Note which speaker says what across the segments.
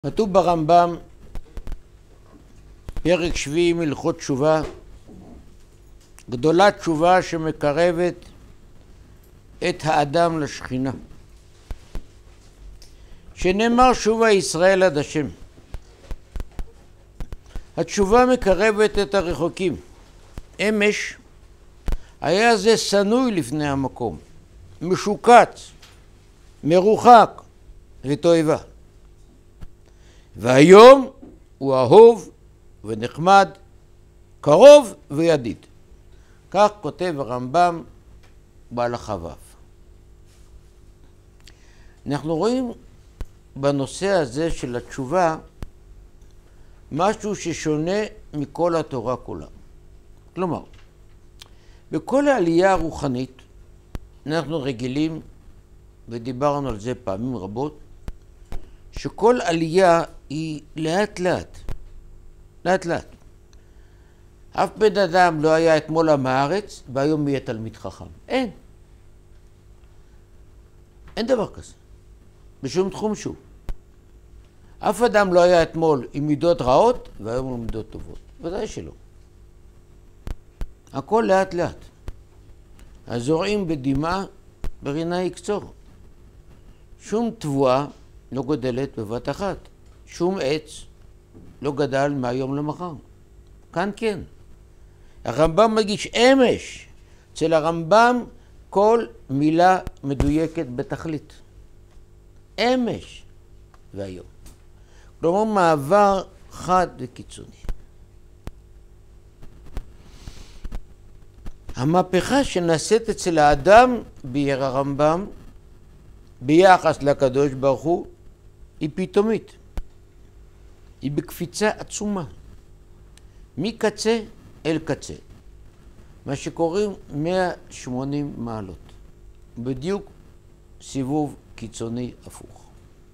Speaker 1: כתוב ברמב"ם, פרק שביעי מהלכות תשובה, גדולה תשובה שמקרבת את האדם לשכינה. שנאמר שובה ישראל עד השם. התשובה מקרבת את הרחוקים. אמש היה זה סנוי לפני המקום, משוקץ, מרוחק ותועבה. והיום הוא אהוב ונחמד, קרוב וידיד. כך כותב הרמב"ם בהלכה ו'. אנחנו רואים בנושא הזה של התשובה משהו ששונה מכל התורה כולה. כלומר, בכל העלייה הרוחנית אנחנו רגילים, ודיברנו על זה פעמים רבות, שכל עלייה היא לאט לאט, לאט לאט. אף בן אדם לא היה אתמול עם הארץ והיום יהיה תלמיד חכם. אין דבר כזה, בשום תחום שהוא. אף אדם לא היה אתמול עם מידות רעות והיום הוא עם מידות טובות. ודאי שלא. הכל לאט לאט. הזורעים בדמעה ברינה יקצור. שום תבואה לא גדלת בבת אחת. שום עץ לא גדל מהיום למחר. כאן כן. הרמב"ם מגיש אמש. אצל הרמב"ם כל מילה מדויקת בתכלית. אמש והיום. כלומר מעבר חד וקיצוני. המהפכה שנעשית אצל האדם בירא הרמב"ם ביחס לקדוש ברוך הוא היא פתאומית. היא בקפיצה עצומה. מקצה אל קצה. מה שקוראים 180 מעלות. בדיוק סיבוב קיצוני הפוך.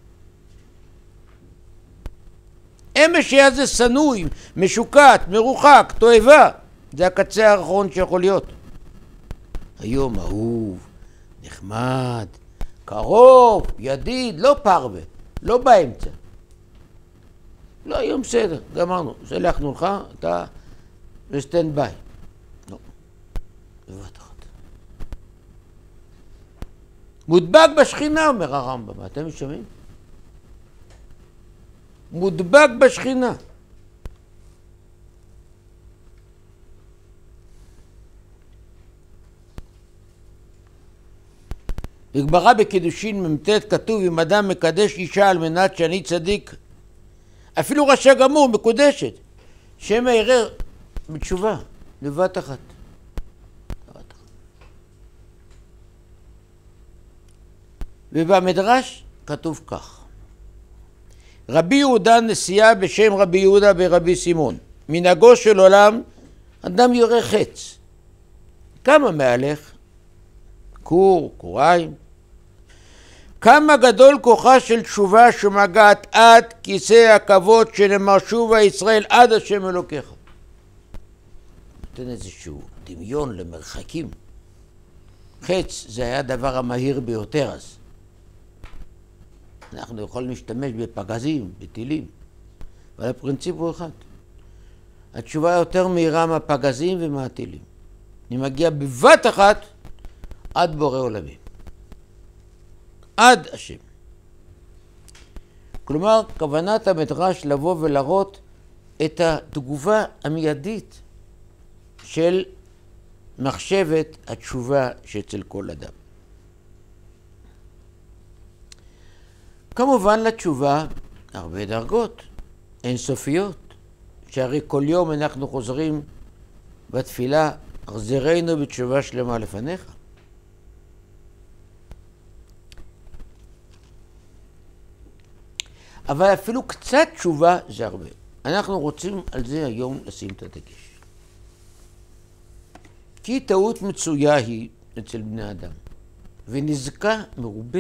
Speaker 1: אמש היה זה סנוי, משוקט, מרוחק, תועבה. זה הקצה האחרון שיכול להיות. היום אהוב, נחמד, קרוב, ידיד, לא פרווה, לא באמצע. לא, היום בסדר, גמרנו, שלחנו לך, אתה בסטנד ביי. לא, בבת אחת. מודבק בשכינה, אומר הרמב"ם, אתם שומעים? מודבק בשכינה. בגמרא בקידושין מ"ט כתוב, אם אדם מקדש אישה על מנת שאני צדיק, אפילו רשע גמור מקודשת, שמא יראה בתשובה, לבת אחת. ובמדרש כתוב כך, רבי יהודה נשיאה בשם רבי יהודה ברבי סימון, מנהגו של עולם אדם יורה חץ. כמה מהלך? קור, קוריים. כמה גדול כוחה של תשובה שמגעת עד כיסא הכבוד שנאמר שובה ישראל עד השם אלוקיך. נותן איזשהו דמיון למרחקים. חץ זה היה הדבר המהיר ביותר אז. אנחנו יכולים להשתמש בפגזים, בטילים, אבל הפרינציפ הוא אחד. התשובה יותר מהירה מהפגזים ומהטילים. אני מגיע בבת אחת עד בורא עולמים. עד השם. כלומר, כוונת המדרש לבוא ולהראות את התגובה המיידית של מחשבת התשובה שאצל כל אדם. כמובן לתשובה הרבה דרגות, אינסופיות, שהרי כל יום אנחנו חוזרים בתפילה, החזרנו בתשובה שלמה לפניך. אבל אפילו קצת תשובה זה הרבה. אנחנו רוצים על זה היום לשים את הדגש. כי טעות מצויה היא אצל בני אדם, ונזקה מרובה.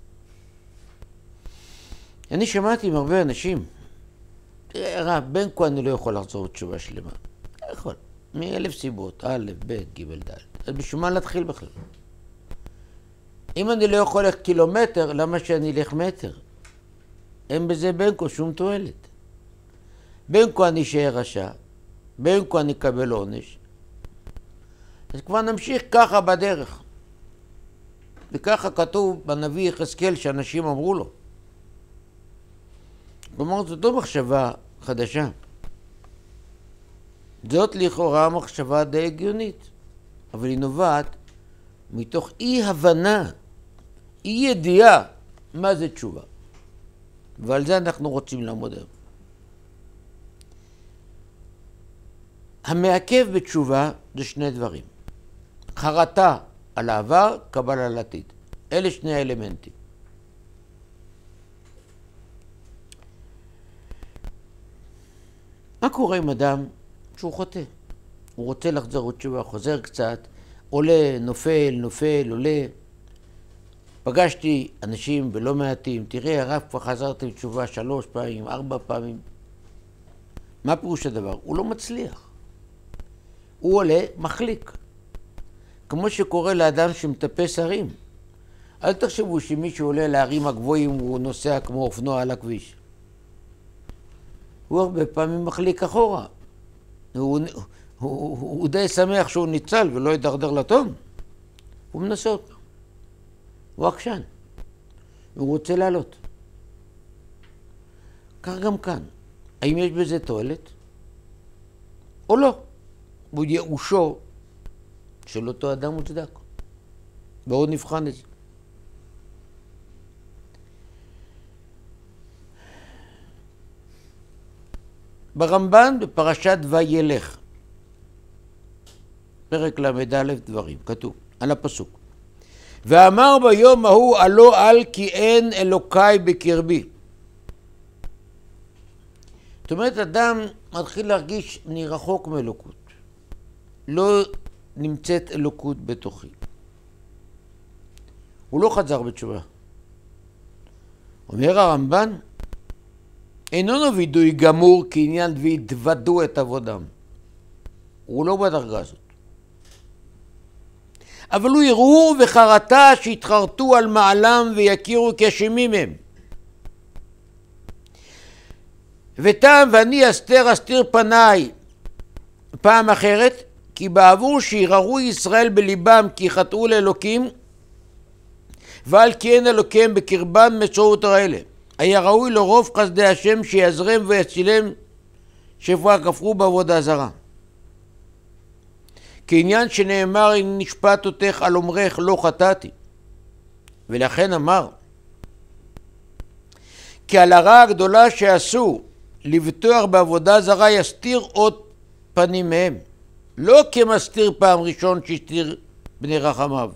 Speaker 1: אני שמעתי עם הרבה אנשים, רב, בין כה אני לא יכול לחזור תשובה שלמה. לא יכול. מ1000 סיבות, א', ב', ג', ד'. אז בשביל מה להתחיל בכלל? אם אני לא יכול ללכת קילומטר, למה שאני אלך מטר? אין בזה בין כה שום תועלת. בין כה אני אשאר רשע, בין כה אני אקבל עונש. אז כבר נמשיך ככה בדרך. וככה כתוב בנביא יחזקאל שאנשים אמרו לו. כלומר, זאת לא מחשבה חדשה. זאת לכאורה מחשבה די הגיונית, אבל היא נובעת מתוך אי הבנה, אי ידיעה מה זה תשובה. ועל זה אנחנו רוצים לעמוד היום. המעכב בתשובה זה שני דברים. חרטה על העבר, קבלה על העתיד. אלה שני האלמנטים. מה קורה עם אדם שהוא חוטא? הוא רוצה לחזור עוד תשובה, חוזר קצת, עולה, נופל, עולה. פגשתי אנשים בלא מעטים, תראה, הרב כבר חזרתי בתשובה 3 פעמים, 4 פעמים. מה פירוש הדבר? הוא לא מצליח. הוא עולה, מחליק. כמו שקורה לאדם שמטפס הרים. אל תחשבו שמישהו עולה להרים הגבוהים והוא נוסע כמו אופנוע על הכביש. הוא הרבה פעמים מחליק אחורה. הוא די שמח שהוא ניצל ולא ידרדר לתום. הוא מנסה אותו. הוא עקשן. הוא רוצה לעלות. כך גם כאן. האם יש בזה תועלת? או לא? הוא ייאושו של אותו אדם מוצדק. בואו נבחן את זה. ברמב"ן בפרשת וילך, פרק ל"א דברים, כתוב על הפסוק. ואמר ביום ההוא עלו על כי אין אלוקי בקרבי. זאת אומרת, אדם מתחיל להרגיש אני רחוק מאלוקות. לא נמצאת אלוקות בתוכי. הוא לא חזר בתשובה. אומר הרמב"ן, איננו וידוי גמור כעניין והתוודו את עבודם. הוא לא בדרגה הזאת. אבל הוא ערעור וחרטה שהתחרטו על מעלם ויכירו כאשמים הם. וטעם ואני אסתיר פניי פעם אחרת, כי בעבור שירערו ישראל בליבם כי חטאו לאלוקים, ועל כי אין אלוקיהם בקרבם מצוות האלה. היה ראוי לרוב חסדי השם שיעזרם ויצילם שפרה כפרו בעבודה זרה. כעניין שנאמר אם נשפט אותך על אומרך לא חטאתי. ולכן אמר כי על הרע הגדולה שעשו לבטוח בעבודה זרה יסתיר עוד פנים מהם. לא כמסתיר פעם ראשון שהסתיר בני רחמיו.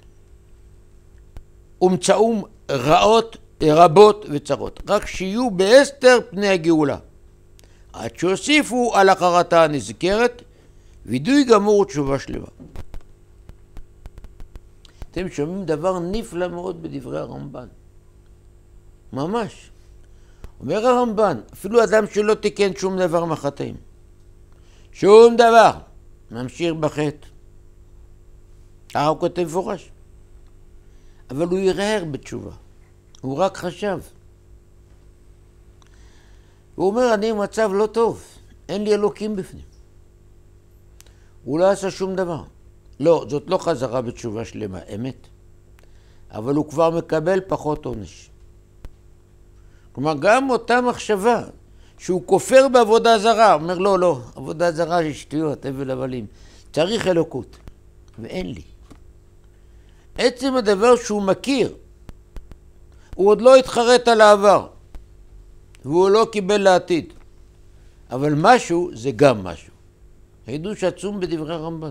Speaker 1: ומצאום רעות רבות וצרות. רק שיהיו בהסתר פני הגאולה. עד שהוסיפו על החרטה הנזכרת וידוי גמור ותשובה שלמה. אתם שומעים דבר נפלא מאוד בדברי הרמב"ן. ממש. אומר הרמב"ן, אפילו אדם שלא תיקן שום דבר מהחטאים. שום דבר. ממשיך בחטא. הוא כותב מפורש. אבל הוא ירהר בתשובה. הוא רק חשב. הוא אומר, אני במצב לא טוב. אין לי אלוקים בפנים. הוא לא עשה שום דבר. לא, זאת לא חזרה בתשובה שלמה, אמת. אבל הוא כבר מקבל פחות עונש. כלומר, גם אותה מחשבה שהוא כופר בעבודה זרה, אומר לא, עבודה זרה היא שטויות, הבל הבלים. צריך אלוקות, ואין לי. עצם הדבר שהוא מכיר, הוא עוד לא התחרט על העבר, והוא לא קיבל לעתיד. אבל משהו זה גם משהו. חידוש עצום בדברי הרמב"ן.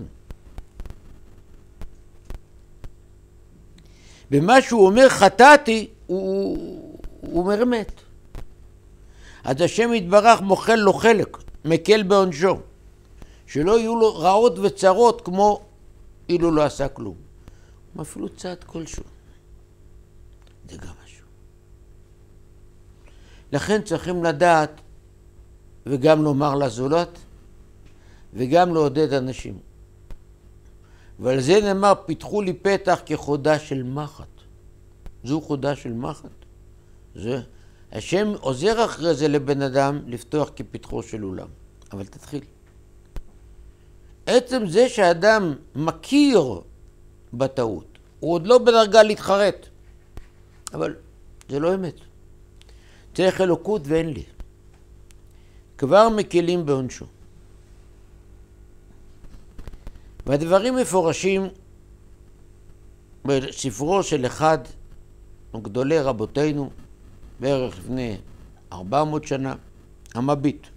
Speaker 1: במה שהוא אומר חטאתי, הוא אומר אמת. אז השם יתברך מוחל לו חלק, מקל בעונשו, שלא יהיו לו רעות וצרות כמו אילו לא עשה כלום. אפילו צעד כלשהו. זה גם משהו. לכן צריכים לדעת וגם לומר לזולת וגם לעודד אנשים. ועל זה נאמר, פיתחו לי פתח כחודה של מחט. זו חודה של מחט. זה השם עוזר אחרי זה לבן אדם לפתוח כפתחו של אולם. אבל תתחיל. עצם זה שהאדם מכיר בטעות, הוא עוד לא בדרגה להתחרט. אבל זה לא אמת. צריך אלוקות ואין לי. כבר מקלים בעונשו. והדברים מפורשים בספרו של אחד מגדולי רבותינו, בערך לפני 400 שנה, המביט.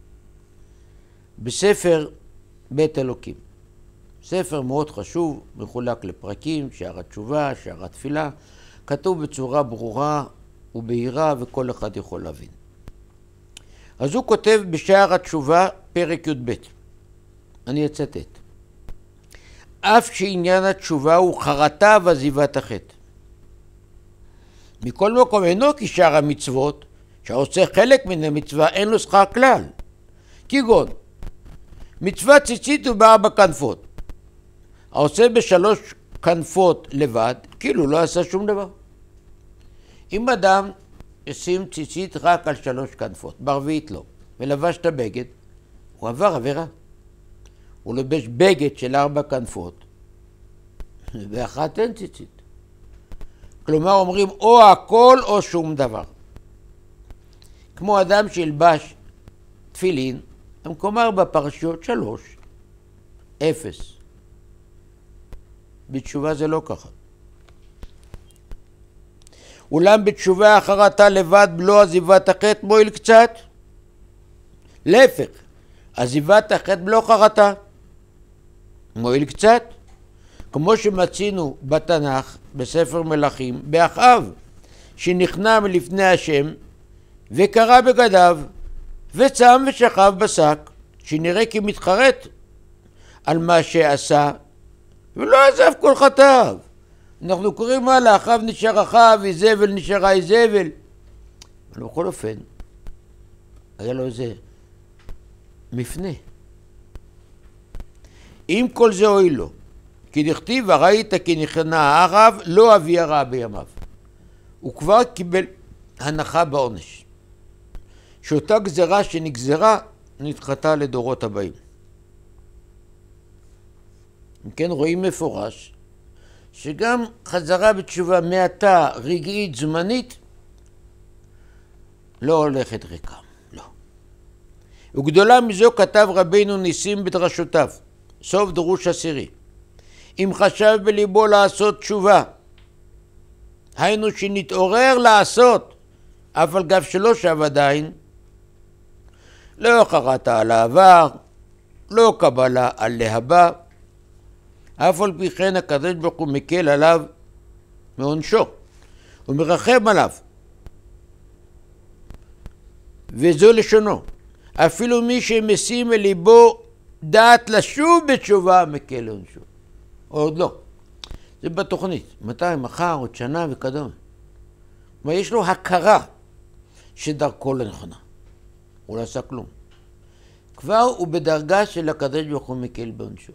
Speaker 1: בספר בית אלוקים. ספר מאוד חשוב, מחולק לפרקים, שער התשובה, שער התפילה, כתוב בצורה ברורה ובהירה וכל אחד יכול להבין. אז הוא כותב בשער התשובה פרק י"ב. אני אצטט. אף שעניין התשובה הוא חרטה ועזיבת החטא. מכל מקום אינו כשאר המצוות, שהעושה חלק מן המצווה אין לו שכר כלל. כגון, מצוות ציצית הוא ב4 כנפות. העושה ב3 כנפות לבד, כאילו לא עשה שום דבר. אם אדם ישים ציצית רק על 3 כנפות, ברביעית לא, ולבש את הבגד, הוא עבר עבירה. הוא לובש בגד של 4 כנפות, ואחת אין ציצית. כלומר אומרים או הכל או שום דבר. כמו אדם שילבש תפילין, במקום 4 פרשיות 3, 0. בתשובה זה לא ככה. אולם בתשובה החרטה לבד בלא עזיבת החטא מועיל קצת. להפך, עזיבת החטא בלא חרטה מועיל קצת. כמו שמצינו בתנ"ך, בספר מלכים, באחאב, שנכנע מלפני השם וקרא בגדיו וצם ושכב בשק, שנראה כמתחרט על מה שעשה ולא עזב כל חטאיו. אנחנו קוראים הלאה, אחאב נשאר אחאב, איזבל נשארה איזבל. אבל בכל אופן, היה לו איזה מפנה. אם כל זה הועיל לו, כי דכתיב וראית כי נכנע אחאב לא אבי הרע בימיו. הוא כבר קיבל הנחה בעונש. שאותה גזרה שנגזרה נדחתה לדורות הבאים. אם כן רואים מפורש שגם חזרה בתשובה מעתה רגעית זמנית לא הולכת ריקה, לא. וגדולה מזו כתב רבינו ניסים בדרשותיו, סוף דרוש 10. אם חשב בליבו לעשות תשובה, היינו שנתעורר לעשות, אף על גב שלא שב עדיין, לא חרטה על העבר, לא קבלה על להבא, אף על פי כן הקדוש ברוך הוא מקל עליו מעונשו, הוא מרחם עליו. וזו לשונו, אפילו מי שמשים אל ליבו דעת לשוב בתשובה מקל עונשו. עוד לא. זה בתוכנית. מתי? מחר, עוד שנה וכדומה. אבל יש לו הכרה שדרכו לא נכונה. הוא לא עשה כלום. כבר הוא בדרגה של הקדוש ברוך הוא מקל בעונשו.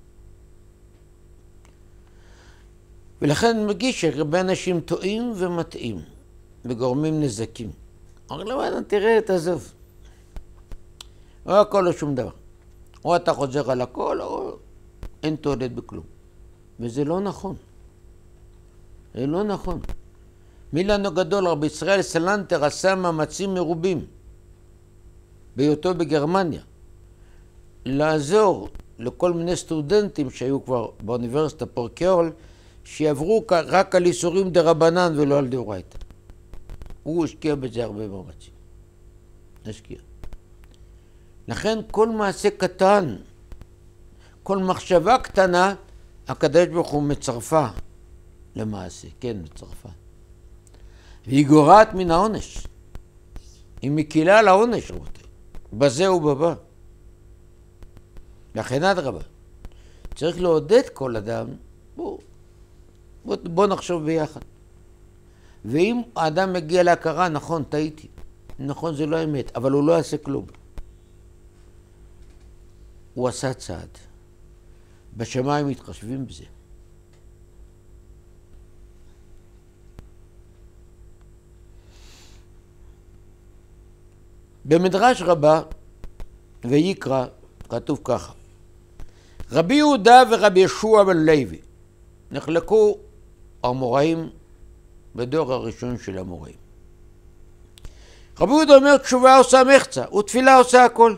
Speaker 1: ולכן אני מגיש שהרבה אנשים טועים ומטעים וגורמים נזקים. אבל למה תראה, תעזוב. או הכל או שום דבר. או אתה חוזר על הכל או אין תועלת בכלום. וזה לא נכון. זה לא נכון. מילנו גדול, רבי ישראל סלנטר עשה מאמצים מרובים בהיותו בגרמניה לעזור לכל מיני סטודנטים שהיו כבר באוניברסיטה פורקיול שיעברו רק על איסורים דרבנן ולא על דאורייתא. הוא השקיע בזה הרבה מאמצים. השקיע. לכן כל מעשה קטן, כל מחשבה קטנה, הקדוש ברוך הוא מצרפה למעשה, כן, מצרפה. והיא גורעת מן העונש. היא מקילה על העונש, רבותיי. בזה ובבא. לכן אדרבה. צריך לעודד כל אדם, בוא נחשוב ביחד. ואם האדם מגיע להכרה, נכון, טעיתי. נכון, זה לא אמת, אבל הוא לא עשה כלום. הוא עשה צעד. בשמיים מתחשבים בזה. במדרש רבה ויקרא כתוב ככה: רבי יהודה ורבי ישוע בן לוי נחלקו האמוראים בדור הראשון של האמוראים. רבי יהודה אומר תשובה עושה מחצה ותפילה עושה הכל.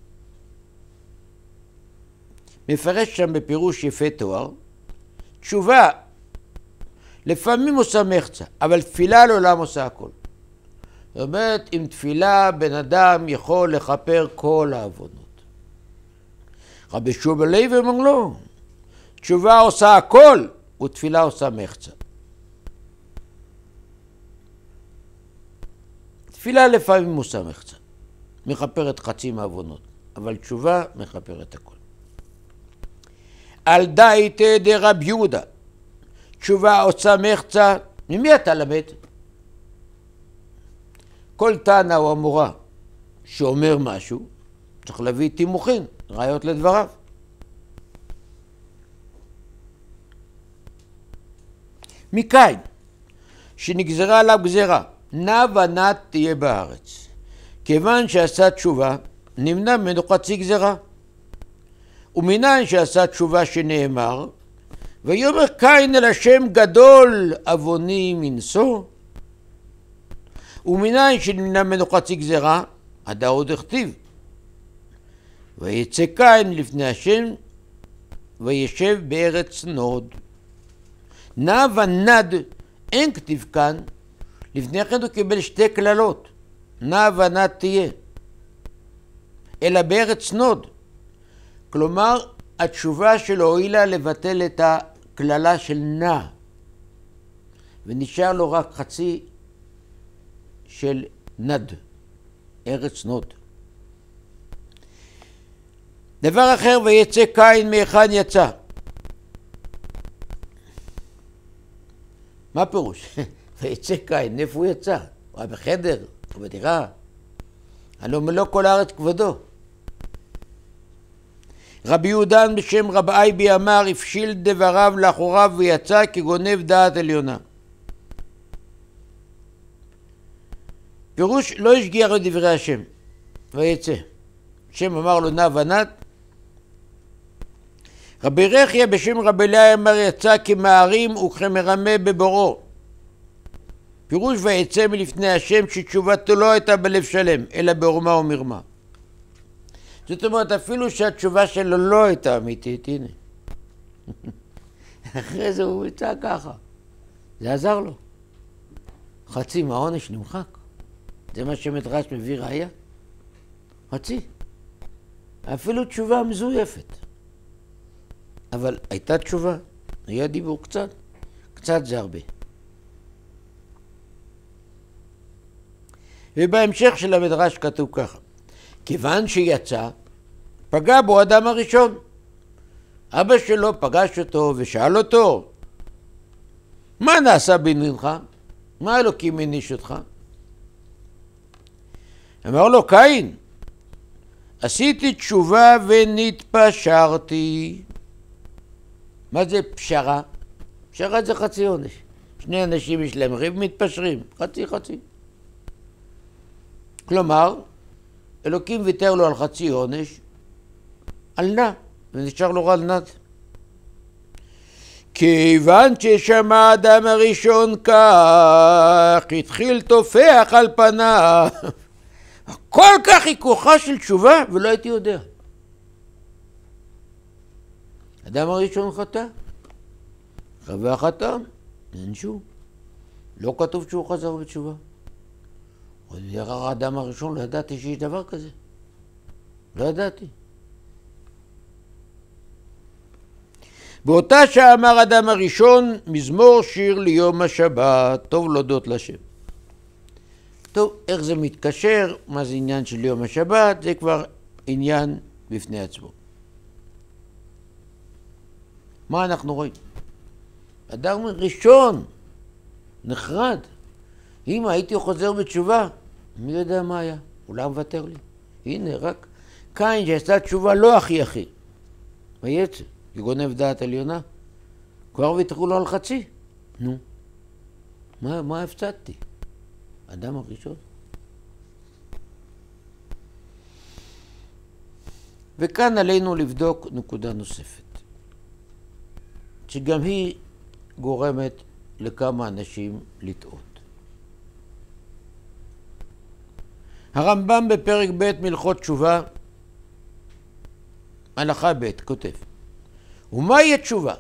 Speaker 1: מפרש שם בפירוש יפה תואר, תשובה לפעמים עושה מחצה, אבל תפילה לעולם עושה הכל. זאת אומרת, עם תפילה בן אדם יכול לכפר כל העוונות. רבי ישוע בן לוי אומר לו, תשובה עושה הכל ותפילה עושה מחצה. תפילה לפעמים עושה מחצה, מכפרת חצי מהעוונות, אבל תשובה מכפרת הכל. על דייתא דרבי יהודה, תשובה עושה מחצה, ממי אתה למד? כל תנא או אמורה שאומר משהו, צריך להביא תימוכין, ראיות לדבריו. מקין, שנגזרה עליו גזרה, נע ונד תהיה בארץ. כיוון שעשה תשובה, נמנע ממנו חצי גזרה. ומנין שעשה תשובה שנאמר, ויאמר קין אל השם גדול עווני מנשוא. ומנין שנמנע ממנו חצי גזרה, עדה עוד הכתיב. ויצא קין לפני השם, וישב בארץ נוד. נע ונד, אין כתיב כאן, לפני כן הוא קיבל שתי כללות, נע ונד תהיה, אלא בארץ נוד. כלומר, התשובה שלו הועילה לבטל את הכללה של נע, ונשאר לו רק חצי של נד, ארץ נוד. דבר אחר, ויצא קין מהיכן יצא. מה פירוש? ויצא קין, איפה הוא יצא? הוא היה בחדר, הוא בדירה. הלא מלוא כל הארץ כבודו. רבי יהודן בשם רב אייבי אמר, הפשיל דבריו לאחוריו ויצא כגונב דעת עליונה. פירוש, לא השגיח את דברי השם, ויצא. השם אמר לו נע ונד. רבי רחיה בשם רבי אליהו אמר, יצא כמערים וכמרמה בבורו. פירוש, ויצא מלפני השם שתשובתו לא הייתה בלב שלם, אלא בעורמה ומרמה. זאת אומרת, אפילו שהתשובה שלו לא הייתה אמיתית, הנה. אחרי זה הוא יצא ככה. זה עזר לו. חצי מהעונש נמחק. זה מה שמדרש מביא ראיה. חצי. אפילו תשובה מזויפת. אבל הייתה תשובה. היה דיבור קצת. קצת זה הרבה. ובהמשך של המדרש כתוב ככה. כיוון שיצא, פגע בו אדם הראשון. אבא שלו פגש אותו ושאל אותו, מה נעשה בעניינך? מה אלוקים העניש אותך? אמר לו, קין, עשיתי תשובה ונתפשרתי. מה זה פשרה? פשרה זה חצי עונש. שני אנשים יש להם ריב, מתפשרים. חצי חצי. כלומר, אלוקים ויתר לו על חצי עונש, על נע, ונשאר לו על נד. כיוון ששמע האדם הראשון כך, התחיל תופח על פניו. כל כך היא כוחה של תשובה, ולא הייתי יודע. האדם הראשון חטא, חווה חטא, נענשו. לא כתוב שהוא חזר בתשובה. עוד ירר האדם הראשון, לא ידעתי שיש דבר כזה. לא ידעתי. באותה שעה אמר האדם הראשון, מזמור שיר ליום השבת, טוב להודות לשם. טוב, איך זה מתקשר, מה זה עניין של יום השבת, זה כבר עניין בפני עצמו. מה אנחנו רואים? אדם ראשון נחרד. אם הייתי חוזר בתשובה, מי יודע מה היה? אולי מוותר לי. הנה, רק קין שעשה תשובה לא הכי. ויצא, כגונב דעת עליונה. כבר ויתרו לו על חצי. נו, מה הפסדתי? אדם הראשון. וכאן עלינו לבדוק נקודה נוספת, שגם היא גורמת לכמה אנשים לטעות. הרמב"ם בפרק ב' מלכות תשובה, הלכה ב', כותב, ומהי התשובה?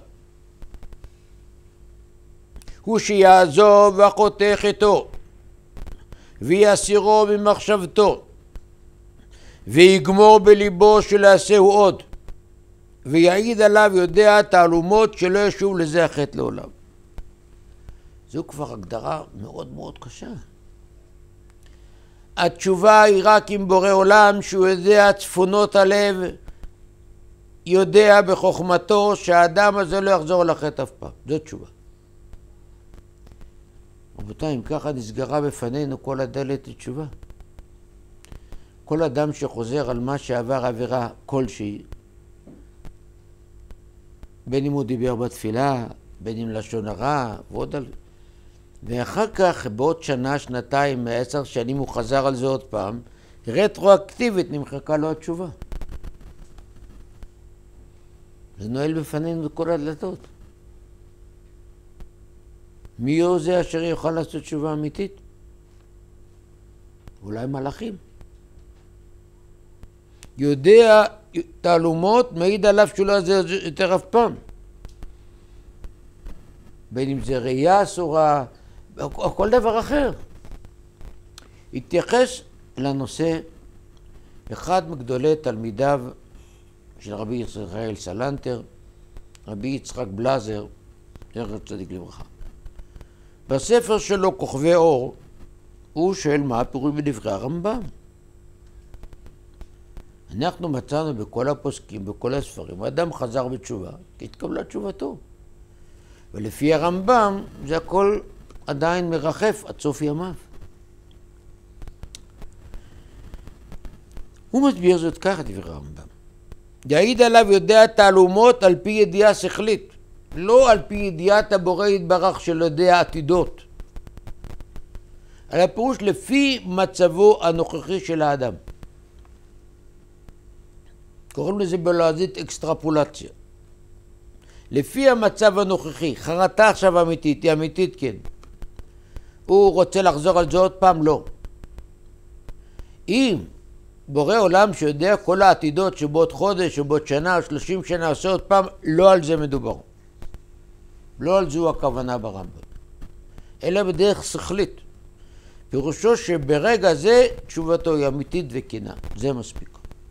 Speaker 1: הוא שיעזוב החותך איתו, ויסירו ממחשבתו, ויגמור בליבו שלעשהו עוד, ויעיד עליו יודע תעלומות שלא ישוב לזה החטא לעולם. זו כבר הגדרה מאוד מאוד קשה. התשובה היא רק עם בורא עולם שהוא יודע צפונות הלב, יודע בחוכמתו שהאדם הזה לא יחזור לחטא אף פעם. זו תשובה. רבותיי, אם ככה נסגרה בפנינו כל הדלת לתשובה. כל אדם שחוזר על מה שעבר עבירה כלשהי, בין אם הוא דיבר בתפילה, בין אם לשון הרע, ועוד על... ואחר כך, בעוד שנה, שנתיים, 10 שנים, הוא חזר על זה עוד פעם, רטרואקטיבית נמחקה לו התשובה. זה נועל בפנינו כל הדלתות. מי הוא זה אשר יוכל לעשות תשובה אמיתית? אולי מלאכים. יודע תעלומות, מעיד עליו שהוא לא יעשה יותר אף פעם. בין אם זה ראייה אסורה, או כל דבר אחר. התייחס לנושא אחד מגדולי תלמידיו של רבי ישראל סלנטר, רבי יצחק בלזר, זכר צדיק לברכה. בספר שלו כוכבי אור, הוא שואל מה הפירוש בדברי הרמב"ם. אנחנו מצאנו בכל הפוסקים, בכל הספרים, האדם חזר בתשובה, כי התקבלה תשובתו. ולפי הרמב"ם זה הכל עדיין מרחף עד סוף ימיו. הוא מסביר זאת ככה דברי הרמב"ם. יעיד עליו יודע תעלומות על פי ידיעה שכלית, לא על פי ידיעת הבורא יתברך שלא יודע עתידות. על הפירוש לפי מצבו הנוכחי של האדם. קוראים לזה בלועזית אקסטרפולציה. לפי המצב הנוכחי, חרטה עכשיו אמיתית, היא אמיתית כן. הוא רוצה לחזור על זה עוד פעם? לא. אם בורא עולם שיודע כל העתידות שבעוד חודש או בעוד שנה או 30 שנה עושה עוד פעם, לא על זה מדובר. לא על זו הכוונה ברמב"ם. אלא בדרך שכלית. פירושו שברגע זה תשובתו היא אמיתית וכנה. זה מספיק.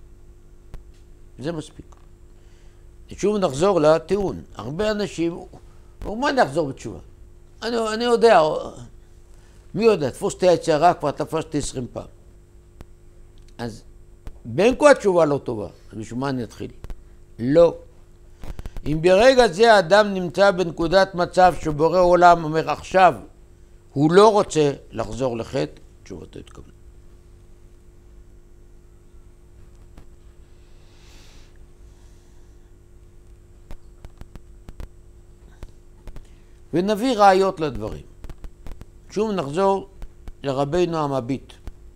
Speaker 1: זה מספיק. שוב נחזור לטיעון. הרבה אנשים, מה נחזור בתשובה? אני יודע, מי יודע, תפוס את היצרה, כבר תפסתי 20 פעם. אז בין כה התשובה לא טובה, בשביל מה אני אתחיל? לא. אם ברגע זה האדם נמצא בנקודת מצב שבורא עולם אומר עכשיו, הוא לא רוצה לחזור לחטא, תשובתו התקבלה. ונביא ראיות לדברים. שוב נחזור לרבינו המביט.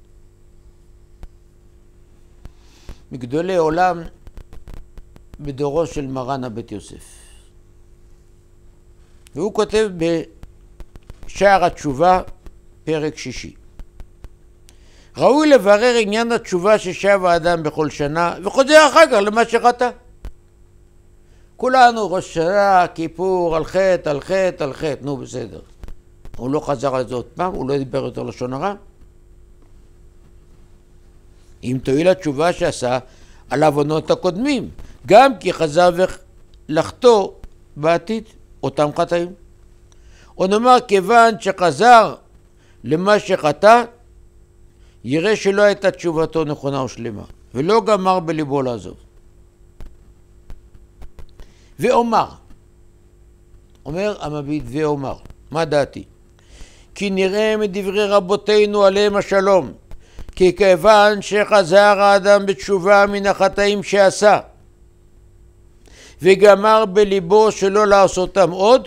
Speaker 1: מגדולי עולם בדורו של מרן הבית יוסף. והוא כותב בשער התשובה, פרק 6. ראוי לברר עניין התשובה ששב האדם בכל שנה, וחוזר אחר כך למה שחטא. כולנו ראש שנה, כיפור, על חטא, על חטא, על חטא, נו בסדר. הוא לא חזר על זה עוד פעם, הוא לא דיבר יותר לשון הרע. אם תועיל התשובה שעשה על העוונות הקודמים, גם כי חזר לחטוא בעתיד אותם חטאים. או נאמר, כיוון שחזר למה שחטא, יראה שלא הייתה תשובתו נכונה או שלמה, ולא גמר בליבו לעזוב. ואומר, אומר המביט ואומר, מה דעתי? כי נראה מדברי רבותינו עליהם השלום, כי כיוון שחזר האדם בתשובה מן החטאים שעשה, וגמר בליבו שלא לעשותם עוד,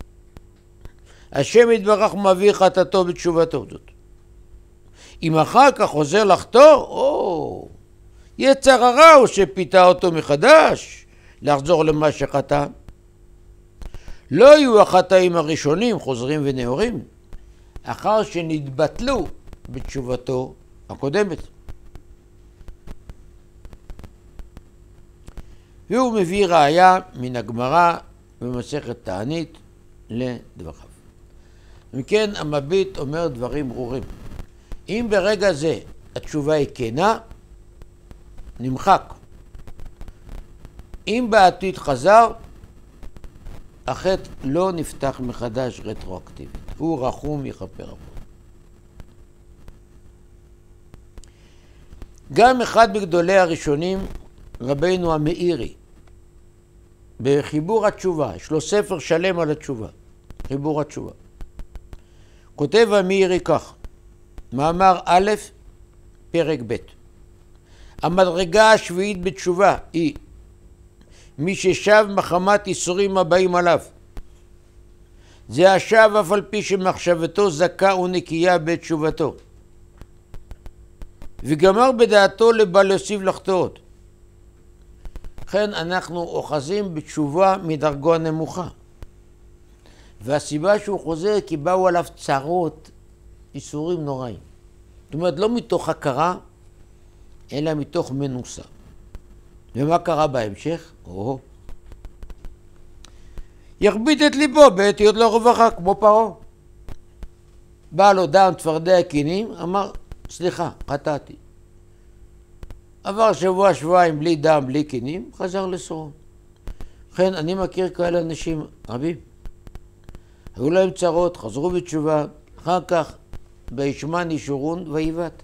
Speaker 1: השם יתברך מביא חטאתו בתשובתו זאת. אם אחר כך חוזר לחטוא,
Speaker 2: יצר הרע הוא שפיתה אותו מחדש לחזור למה שחטא. לא יהיו החטאים הראשונים חוזרים ונאורים אחר שנתבטלו בתשובתו הקודמת. והוא מביא ראיה מן הגמרא במסכת תענית לדבריו. אם כן, המביט אומר דברים ברורים. אם ברגע זה התשובה היא כנה, נמחק. אם בעתיד חזר, החטא לא נפתח מחדש רטרואקטיבית. הוא רחום יכפר עליו. גם אחד מגדולי הראשונים, רבינו המאירי, בחיבור התשובה, יש לו ספר שלם על התשובה, חיבור התשובה. כותב המאירי כך, מאמר א', פרק ב'. המדרגה השביעית בתשובה היא מי ששב מחמת איסורים הבאים עליו. זה השב אף על פי שמחשבתו זכה ונקייה בתשובתו. וגמר בדעתו לבל להוסיף לחטאות. לכן אנחנו אוחזים בתשובה מדרגו הנמוכה. והסיבה שהוא חוזר כי באו עליו צרות, איסורים נוראים. זאת אומרת, לא מתוך הכרה, אלא מתוך מנוסה. ומה קרה בהמשך? יכביד את ליבו בעת היות לו רווחה, כמו פרעה. בא לו דם צפרדע קינים, אמר, סליחה, חטאתי. עבר שבוע, שבועיים בלי דם, בלי קינים, חזר לסורון. לכן אני מכיר כאלה אנשים רבים. היו להם צרות, חזרו בתשובה, אחר כך בישמן ישורון ויבט.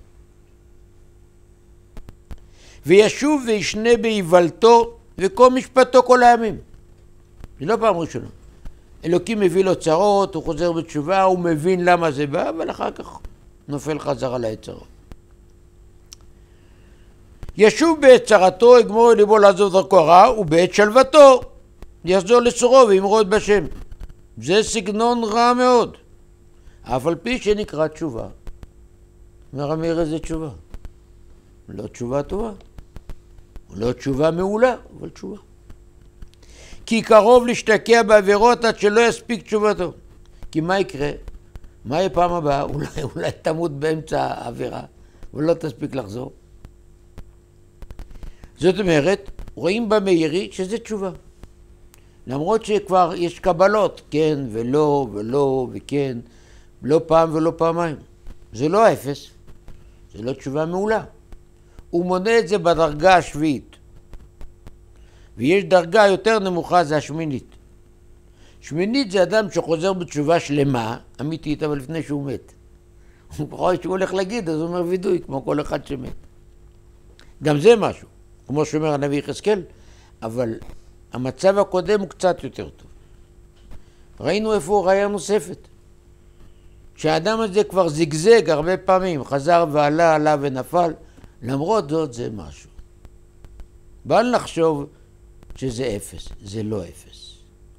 Speaker 2: וישוב וישנה באיוולתו וכל משפטו כל הימים. זה לא פעם ראשונה. אלוקים מביא לו צרות, הוא חוזר בתשובה, הוא מבין למה זה בא, אבל אחר כך נופל חזרה ליצרות. ישוב בעת צרתו, יגמור ליבו לעזוב דרכו הרע, ובעת שלוותו יחזור לסורו וימרוד בשם. זה סגנון רע מאוד. אף על פי שנקרא תשובה. אומר המאיר איזה תשובה? לא תשובה טובה. לא תשובה מעולה, אבל תשובה. כי קרוב להשתקע בעבירות עד שלא יספיק תשובתו. כי מה יקרה? מה יהיה פעם הבאה? אולי תמות באמצע העבירה, ולא תספיק לחזור. זאת אומרת, רואים במאירי שזה תשובה. למרות שכבר יש קבלות, כן ולא ולא וכן, לא פעם ולא פעמיים. זה לא האפס, זה לא תשובה מעולה. הוא מונה את זה בדרגה השביעית. ויש דרגה יותר נמוכה, זה השמינית. שמינית זה אדם שחוזר בתשובה שלמה, אמיתית, אבל לפני שהוא מת. הוא רואה שהוא הולך להגיד, אז הוא אומר וידוי, כמו כל אחד שמת. גם זה משהו, כמו שאומר הנביא יחזקאל, אבל המצב הקודם הוא קצת יותר טוב. ראינו איפה ראיה נוספת. שהאדם הזה כבר זגזג הרבה פעמים, חזר ועלה, עלה ונפל, למרות זאת זה משהו. בל נחשוב שזה אפס, זה לא אפס.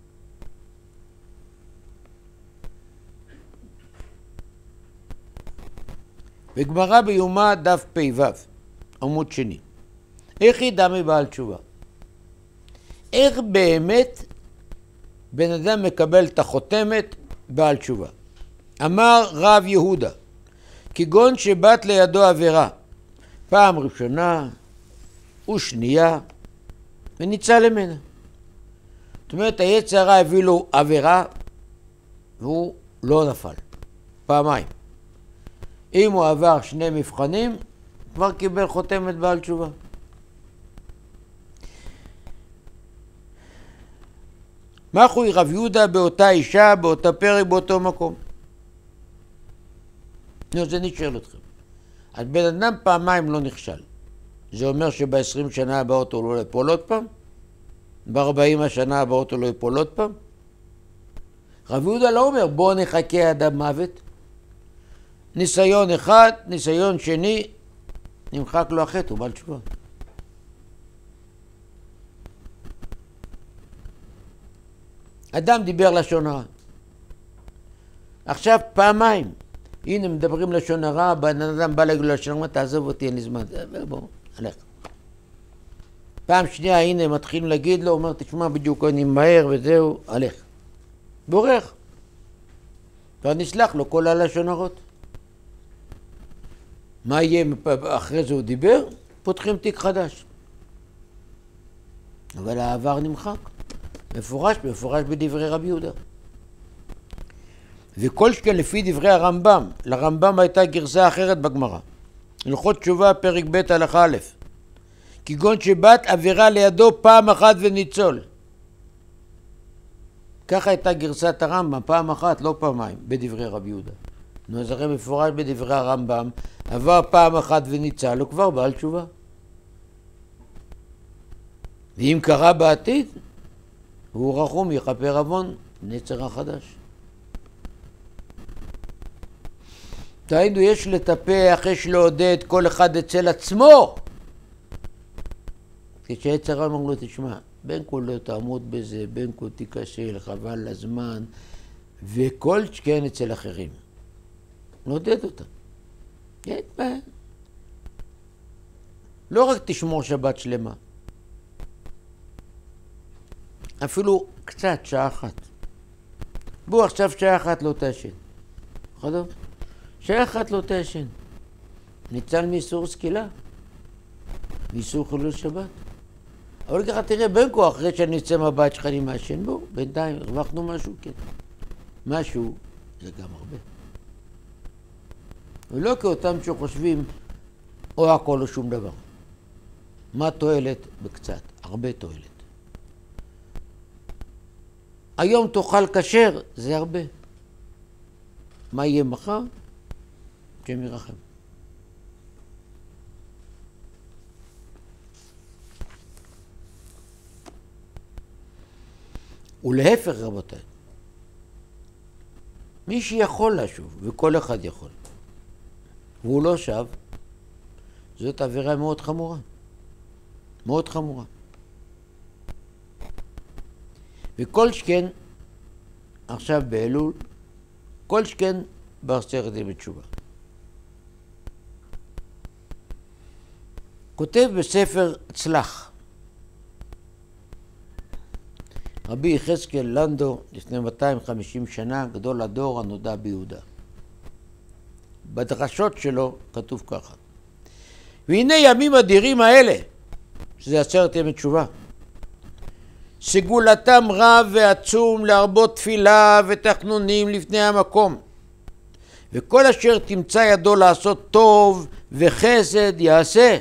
Speaker 2: בגמרא ביומא דף פ"ו, עמוד שני. איך ידע מבעל תשובה? איך באמת בן אדם מקבל את החותמת בעל תשובה? אמר רב יהודה, כגון שבת לידו עבירה, פעם ראשונה ושנייה, וניצל ממנה. זאת אומרת, היצר הרע הביא לו עבירה, והוא לא נפל. פעמיים. אם הוא עבר שני מבחנים, כבר קיבל חותמת בעל תשובה. מחוי רב יהודה באותה אישה, באותה פרק, באותו מקום. אז אני שואל אתכם. אז בן אדם פעמיים לא נכשל. זה אומר שב-20 שנה הבאות הוא לא יפול עוד פעם? ב-40 השנה הבאות הוא לא יפול עוד פעם? רב יהודה לא אומר בוא נחכה עד המוות. ניסיון אחד, ניסיון שני, נמחק לו החטא, הוא בעל תשובה. אדם דיבר לשון הרע. עכשיו פעמיים. הנה מדברים לשון הרע, בן אדם בא להגיד לשון הרע, תעזוב אותי, אין לי זמן. בוא, הלך. פעם שנייה, הנה, מתחילים להגיד לו, אומר, תשמע, בדיוק אני מהר וזהו, הלך. בורח. כבר נסלח לו כל הלשון הרעות. מה יהיה אחרי זה הוא דיבר? פותחים תיק חדש. אבל העבר נמחק. מפורש בדברי רבי יהודה. וכל שכן לפי דברי הרמב"ם, לרמב"ם הייתה גרסה אחרת בגמרא. הלכות תשובה פרק ב' הלכה א', כגון שבת עבירה לידו פעם אחת וניצול. ככה הייתה גרסת הרמב"ם, פעם אחת, לא פעמיים, בדברי רבי יהודה. נו, אז הרי מפורש בדברי הרמב"ם, עבר פעם אחת וניצל, הוא כבר בעל תשובה. ואם קרה בעתיד, הוא רחום יכפר עוון, נצר החדש. דהיינו, יש לטפח, יש לעודד כל אחד אצל עצמו. כשיצר אמר לו, תשמע, בין כה לא תעמוד בזה, בין כה תיכשל, חבל לזמן, וכל שכן אצל אחרים. לעודד אותם. לא רק תשמור שבת שלמה, אפילו קצת, שעה אחת. בוא עכשיו שעה אחת לא תעשן. חדור? שעה אחת לא תעשן. ניצל מאיסור סקילה, מאיסור חילול שבת. אבל ככה תראה בין כה אחרי שאני אצא מהבית שלך אני מעשן בו, בינתיים הרווחנו משהו, כן. משהו זה גם הרבה. ולא כאותם שחושבים או הכל או שום דבר. מה תועלת? בקצת, הרבה תועלת. היום תאכל כשר, זה הרבה. מה יהיה מחר? השם ירחם. ולהפך רבותיי, מי שיכול לשוב, וכל אחד יכול, והוא לא שב, זאת עבירה מאוד חמורה. מאוד חמורה. וכל שכן, עכשיו באלול, כל שכן בעשרת ימי תשובה. כותב בספר צלח, רבי יחזקאל לנדו, לפני 250 שנה, גדול הדור הנודע ביהודה. בדרשות שלו כתוב ככה: והנה ימים אדירים האלה, שזה 10 ימי תשובה, סגולתם רב ועצום להרבות תפילה ותחנונים לפני המקום, וכל אשר תמצא ידו לעשות טוב וחסד יעשה,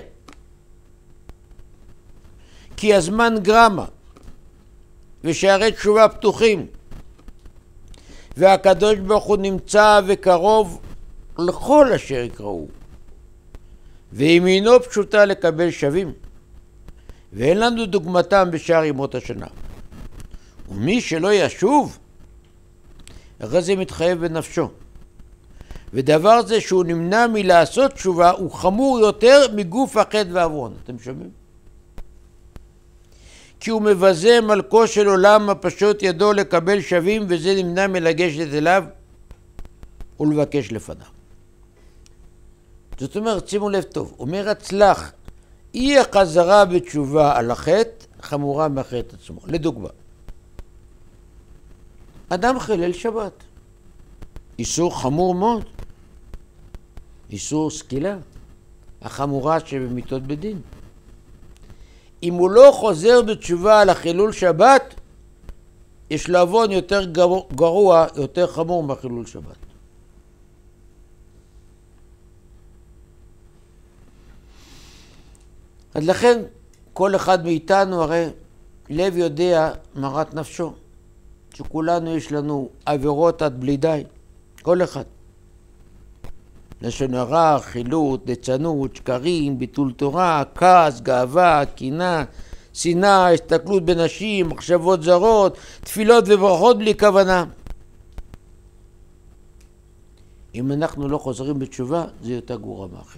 Speaker 2: כי הזמן גרמה ושערי תשובה פתוחים, והקדוש ברוך הוא נמצא וקרוב לכל אשר יקראו, וימינו פשוטה לקבל שווים, ואין לנו דוגמתם בשאר ימות השנה. ומי שלא ישוב, אחרי זה מתחייב בנפשו. ודבר זה שהוא נמנע מלעשות תשובה הוא חמור יותר מגוף החטא ועוון. אתם שומעים? כי הוא מבזה מלכו של עולם הפשוט ידו לקבל שווים, וזה נמנע מלגשת אליו ולבקש לפניו. זאת אומרת, שימו לב טוב, אומר הצלח, אי החזרה בתשובה על החטא חמורה מהחטא עצמו. לדוגמה, אדם חילל שבת, איסור חמור מאוד, איסור סקילה, החמורה שבמיתות בדין. אם הוא לא חוזר בתשובה על החילול שבת, יש לו עוון יותר גרוע, יותר חמור מהחילול שבת. אז לכן כל אחד מאיתנו, הרי לב יודע מרת נפשו, שכולנו יש לנו עבירות עד בלי די, כל אחד. לשון הרע, חילות, ליצנות, שקרים, ביטול תורה, כעס, גאווה, קנאה, שנאה, הסתכלות בנשים, מחשבות זרות, תפילות וברכות בלי כוונה. אם אנחנו לא חוזרים בתשובה, זה יותר גרוע מהחטא.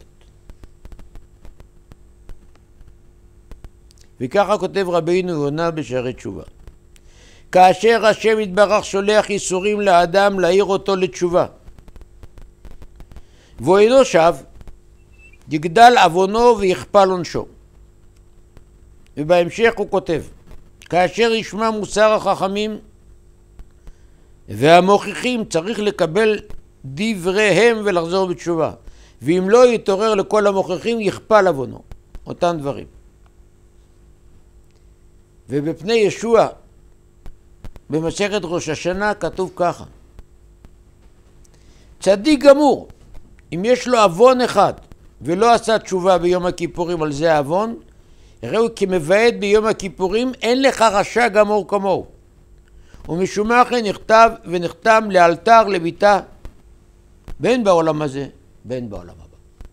Speaker 2: וככה כותב רבינו יונה בשערי תשובה: כאשר השם יתברך שולח ייסורים לאדם להעיר אותו לתשובה, והוא אינו שב, יגדל עוונו ויכפל עונשו.
Speaker 1: ובהמשך הוא כותב, כאשר ישמע מוסר החכמים והמוכיחים צריך לקבל דבריהם ולחזור בתשובה, ואם לא יתעורר לכל המוכיחים יכפל עוונו. אותם דברים. ובפני ישוע במסכת ראש השנה כתוב ככה, צדיק גמור, אם יש לו עוון אחד ולא עשה תשובה ביום הכיפורים על זה העוון, הראו כמבעט ביום הכיפורים, אין לך רשע גמור כמוהו. ומשום כן נכתב ונחתם לאלתר לביתה, בין בעולם הזה בין בעולם הבא.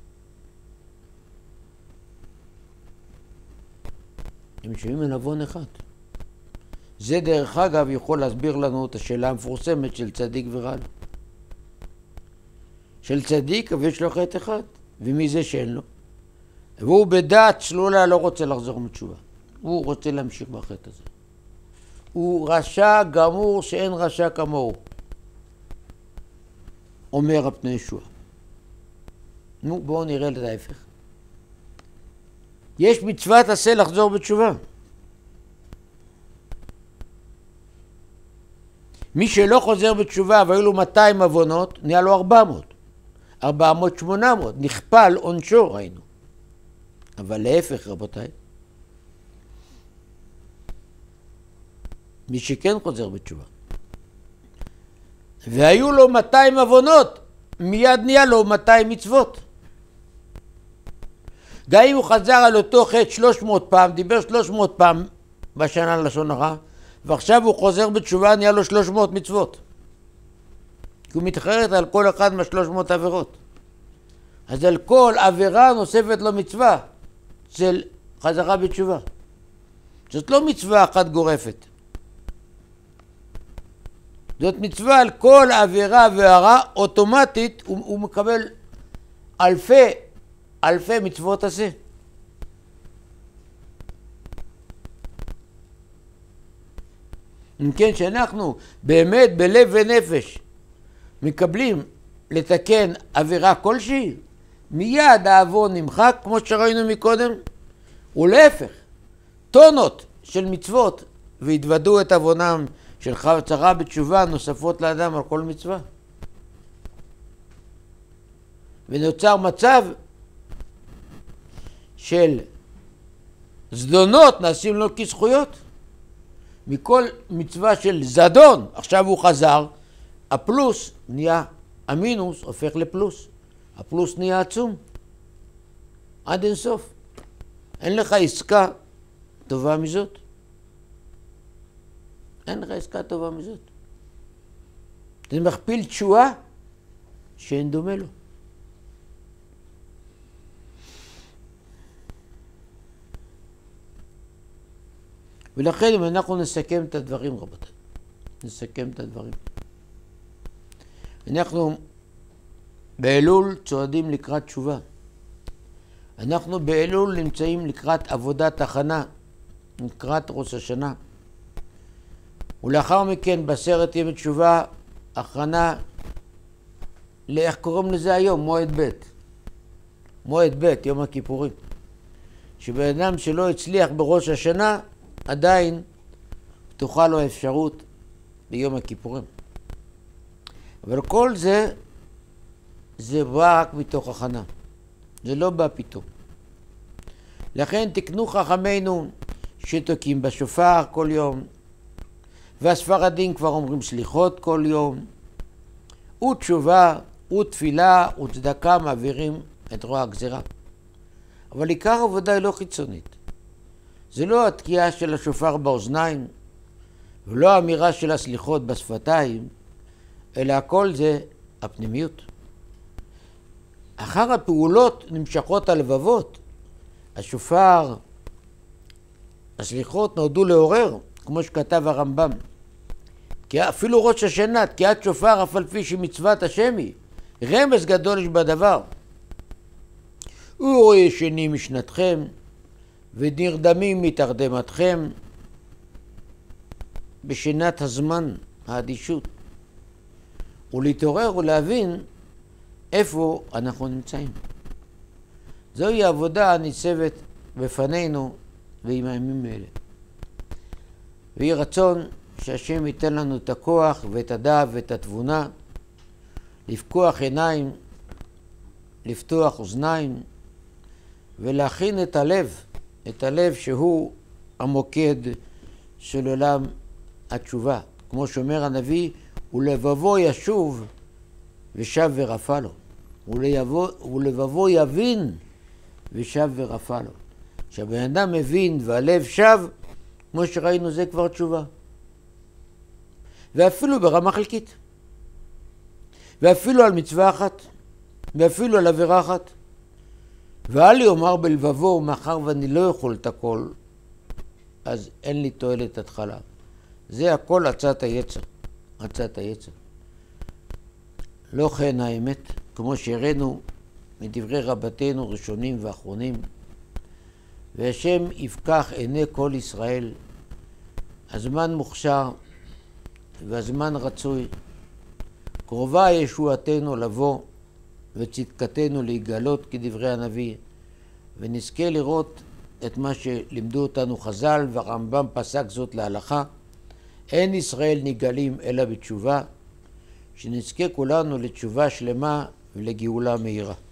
Speaker 1: הם שומעים על עוון אחד. זה דרך אגב יכול להסביר לנו את השאלה המפורסמת של צדיק ורע לו. של צדיק אבל יש לו חטא אחד, ומי זה שאין לו? והוא בדעת צלולה לא רוצה לחזור מתשובה. הוא רוצה להמשיך בחטא הזה. הוא רשע גמור שאין רשע כמוהו, אומר הפני ישוע. נו, בואו נראה את ההפך. יש מצוות עשה לחזור בתשובה. מי שלא חוזר בתשובה והיו לו 200 עוונות, נהיה לו 400. 400, 800, נכפל עונשו ראינו. אבל להפך רבותיי, מי שכן חוזר בתשובה והיו לו 200 עוונות, מיד נהיה לו 200 מצוות. גם אם הוא חזר על אותו חטא 300 פעם, דיבר 300 פעם בשנה לשון הרע, ועכשיו הוא חוזר בתשובה, נהיה לו 300 מצוות. כי הוא מתחרט על כל אחד מה-300 עבירות. אז על כל עבירה נוספת לו מצווה של חזרה בתשובה. זאת לא מצווה אחת גורפת. זאת מצווה על כל עבירה והרע, אוטומטית הוא מקבל אלפי מצוות עשה. אם כן שאנחנו באמת בלב ונפש מקבלים לתקן עבירה כלשהי, מיד העוון נמחק כמו שראינו מקודם, ולהפך, טונות של מצוות והתוודו את עוונם של חזרה בתשובה נוספות לאדם על כל מצווה. ונוצר מצב של זדונות נעשים לו כזכויות. מכל מצווה של זדון, עכשיו הוא חזר, הפלוס נהיה, המינוס הופך לפלוס. הפלוס נהיה עצום. עד אינסוף. אין לך עסקה טובה מזאת. אין לך עסקה טובה מזאת. זה מכפיל תשועה שאין דומה לו. ולכן אם אנחנו נסכם את הדברים רבותיי, נסכם את הדברים. אנחנו באלול צועדים לקראת תשובה. אנחנו באלול נמצאים לקראת עבודת הכנה, לקראת ראש השנה. ולאחר מכן בעשרת ימי תשובה, הכנה, איך קוראים לזה היום? מועד ב'. מועד ב', יום הכיפורים. שבן אדם שלא הצליח בראש השנה, עדיין פתוחה לו האפשרות ביום הכיפורים. אבל כל זה, זה בא רק מתוך הכנה. זה לא בא פתאום. לכן תקנו חכמינו שתוקים בשופר כל יום, והספרדים כבר אומרים סליחות כל יום, ותשובה, ותפילה, וצדקה מעבירים את רוע הגזירה. אבל עיקר העבודה היא לא חיצונית. זה לא התקיעה של השופר באוזניים, ולא האמירה של הסליחות בשפתיים, אלא הכל זה הפנימיות. אחר הפעולות נמשכות הלבבות. השופר, הסליחות נועדו לעורר, כמו שכתב הרמב"ם. כי אפילו ראש השנה, תקיעת שופר אף על פי שמצוות השם היא, רמז גדול יש בדבר. הוא ישני משנתכם, ונרדמים מתרדמתכם, בשינת הזמן, האדישות. ולהתעורר ולהבין איפה אנחנו נמצאים. זוהי העבודה הניצבת בפנינו
Speaker 2: ועם הימים האלה. ויהי רצון שהשם ייתן לנו את הכוח ואת הדעת ואת התבונה, לפקוח עיניים, לפתוח אוזניים, ולהכין את הלב שהוא המוקד של עולם התשובה. כמו שאומר הנביא, ולבבו ישוב ושב ורפא לו. ולבבו יבין ושב ורפא לו. כשהבן אדם מבין והלב שב, כמו שראינו, זה כבר תשובה. ואפילו ברמה חלקית. ואפילו על מצווה אחת. ואפילו על עבירה אחת. ואל יאמר בלבבו, מאחר ואני לא יכול את הכל, אז אין לי תועלת התחלה. זה הכל עצת היצר. עצת היצר. לא כן האמת, כמו שהראינו מדברי רבתינו ראשונים ואחרונים, והשם יפקח עיני כל ישראל, הזמן מוכשר והזמן רצוי, קרובה ישועתנו לבוא וצדקתנו להיגלות כדברי הנביא, ונזכה לראות את מה שלימדו אותנו חז"ל, והרמב"ם פסק זאת להלכה, אין ישראל נגאלים אלא בתשובה, שנזכה כולנו לתשובה שלמה ולגאולה מהירה.